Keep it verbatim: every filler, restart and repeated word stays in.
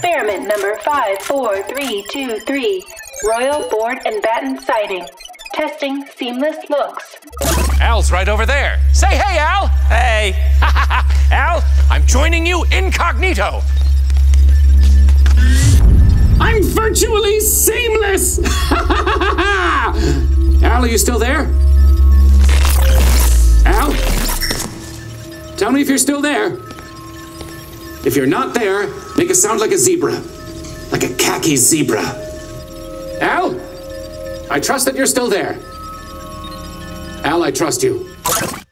experiment number five four three two three, Royal Board and Batten Siding. Testing seamless looks. Al's right over there. Say hey, Al! Hey! Al, I'm joining you incognito. I'm virtually seamless! Al, are you still there? Al? Tell me if you're still there. If you're not there, make a sound like a zebra. Like a khaki zebra. Al? I trust that you're still there. Al, I trust you.